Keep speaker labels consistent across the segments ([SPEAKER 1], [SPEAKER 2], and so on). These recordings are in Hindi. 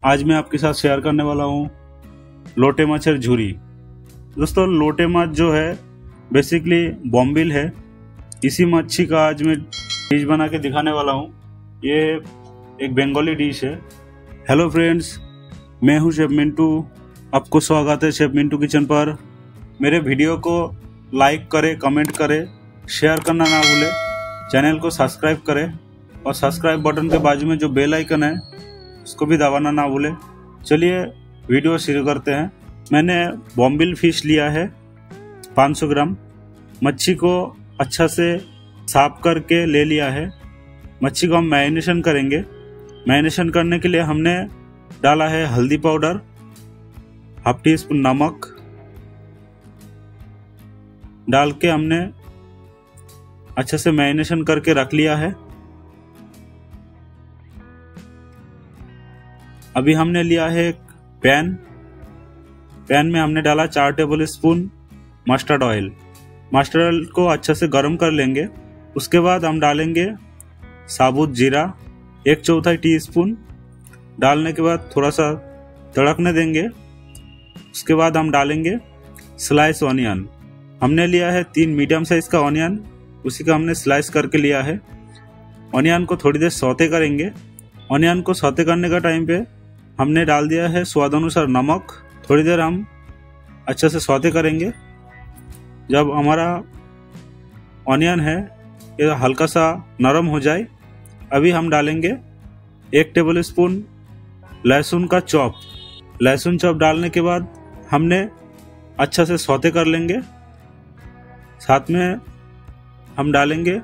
[SPEAKER 1] आज मैं आपके साथ शेयर करने वाला हूँ लोटे माछ और झुरी। दोस्तों, लोटे माछ जो है बेसिकली बॉम्बिल है। इसी मच्छी का आज मैं डिश बना के दिखाने वाला हूँ। ये एक बंगाली डिश है। हेलो फ्रेंड्स, मैं हूँ शेफ मिंटू। आपको स्वागत है शेफ मिंटू किचन पर। मेरे वीडियो को लाइक करें, कमेंट करें, शेयर करना ना भूलें, चैनल को सब्सक्राइब करें और सब्सक्राइब बटन के बाजू में जो बेल आइकन है उसको भी दबाना ना भूलें। चलिए वीडियो शुरू करते हैं। मैंने बॉम्बिल फिश लिया है 500 ग्राम। मच्छी को अच्छा से साफ करके ले लिया है। मच्छी को हम मैरिनेशन करेंगे। मैरिनेशन करने के लिए हमने डाला है हल्दी पाउडर, हाफ टी स्पून नमक डाल के हमने अच्छे से मैरिनेशन करके रख लिया है। अभी हमने लिया है एक पैन में हमने डाला 4 tablespoon mustard oil. Mustard oil को अच्छे से गर्म कर लेंगे। उसके बाद हम डालेंगे साबुत जीरा 1/4 टीस्पून। डालने के बाद थोड़ा सा तड़कने देंगे। उसके बाद हम डालेंगे स्लाइस ऑनियन। हमने लिया है 3 मीडियम साइज का ऑनियन, उसी का हमने स्लाइस करके लिया है। ऑनियन को थोड़ी देर सौते करेंगे। ऑनियन को सौते करने का टाइम पे हमने डाल दिया है स्वाद अनुसार नमक। थोड़ी देर हम अच्छे से सौते करेंगे। जब हमारा ऑनियन है ये हल्का सा नरम हो जाए, अभी हम डालेंगे 1 टेबल स्पून लहसुन का चॉप। लहसुन चॉप डालने के बाद हमने अच्छा से सौते कर लेंगे। साथ में हम डालेंगे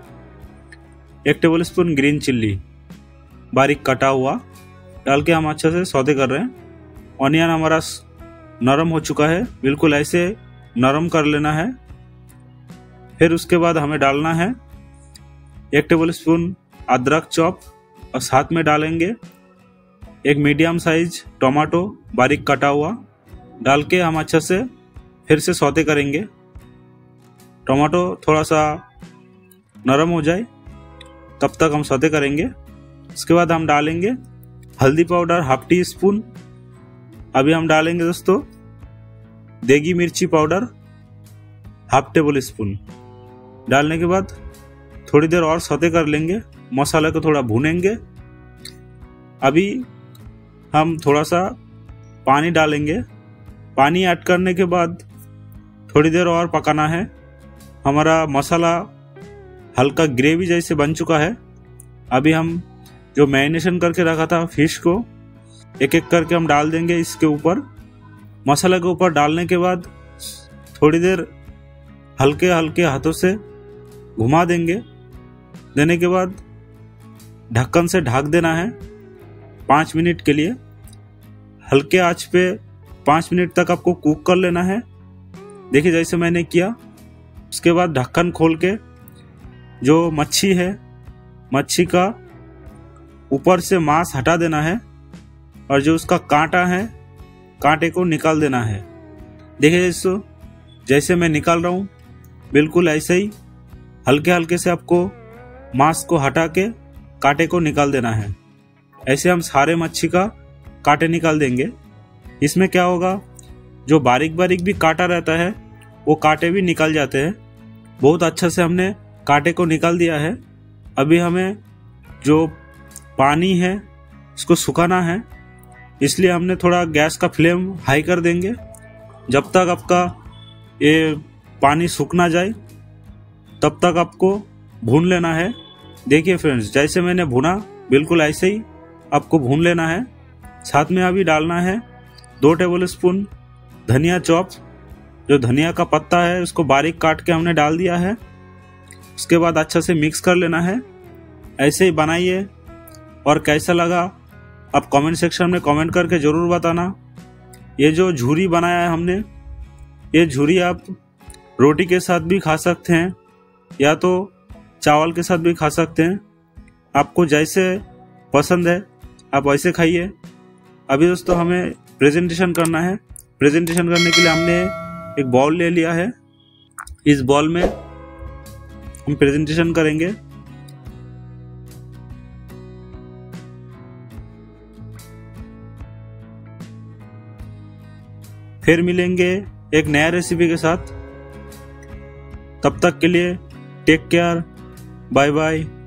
[SPEAKER 1] 1 टेबल स्पून ग्रीन चिल्ली बारीक कटा हुआ, डाल के हम अच्छे से सौते कर रहे हैं। ऑनियन हमारा नरम हो चुका है, बिल्कुल ऐसे नरम कर लेना है। फिर उसके बाद हमें डालना है 1 टेबल स्पून अदरक चॉप और साथ में डालेंगे एक मीडियम साइज टमाटो बारीक कटा हुआ। डाल के हम अच्छे से फिर से सौते करेंगे। टमाटो थोड़ा सा नरम हो जाए तब तक हम सौते करेंगे। उसके बाद हम डालेंगे हल्दी पाउडर हाफ टी स्पून। अभी हम डालेंगे दोस्तों देगी मिर्ची पाउडर हाफ टेबल स्पून। डालने के बाद थोड़ी देर और सौते कर लेंगे। मसाले को थोड़ा भूनेंगे। अभी हम थोड़ा सा पानी डालेंगे। पानी ऐड करने के बाद थोड़ी देर और पकाना है। हमारा मसाला हल्का ग्रेवी जैसे बन चुका है। अभी हम जो मैरिनेशन करके रखा था फिश को एक एक करके हम डाल देंगे इसके ऊपर। मसाला के ऊपर डालने के बाद थोड़ी देर हल्के हल्के हाथों से घुमा देंगे। देने के बाद ढक्कन से ढक देना है 5 मिनट के लिए। हल्के आंच पे 5 मिनट तक आपको कुक कर लेना है। देखिए जैसे मैंने किया। उसके बाद ढक्कन खोल के जो मच्छी है, मच्छी का ऊपर से मांस हटा देना है और जो उसका कांटा है, कांटे को निकाल देना है। देखिए दोस्तों, जैसे मैं निकाल रहा हूँ बिल्कुल ऐसे ही हल्के हल्के से आपको मांस को हटा के कांटे को निकाल देना है। ऐसे हम सारे मच्छी का कांटे निकाल देंगे। इसमें क्या होगा, जो बारीक बारीक भी कांटा रहता है वो कांटे भी निकल जाते हैं। बहुत अच्छा से हमने कांटे को निकाल दिया है। अभी हमें जो पानी है इसको सुखाना है, इसलिए हमने थोड़ा गैस का फ्लेम हाई कर देंगे। जब तक आपका ये पानी सूख ना जाए तब तक आपको भून लेना है। देखिए फ्रेंड्स, जैसे मैंने भुना बिल्कुल ऐसे ही आपको भून लेना है। साथ में अभी डालना है 2 टेबल स्पून धनिया चॉप। जो धनिया का पत्ता है उसको बारीक काट के हमने डाल दिया है। उसके बाद अच्छा से मिक्स कर लेना है। ऐसे ही बनाइए और कैसा लगा आप कमेंट सेक्शन में कमेंट करके ज़रूर बताना। ये जो झुरी बनाया है हमने, ये झुरी आप रोटी के साथ भी खा सकते हैं या तो चावल के साथ भी खा सकते हैं। आपको जैसे पसंद है आप वैसे खाइए। अभी दोस्तों हमें प्रेजेंटेशन करना है। प्रेजेंटेशन करने के लिए हमने एक बाउल ले लिया है। इस बाउल में हम प्रेजेंटेशन करेंगे। फिर मिलेंगे एक नया रेसिपी के साथ। तब तक के लिए टेक केयर, बाय बाय।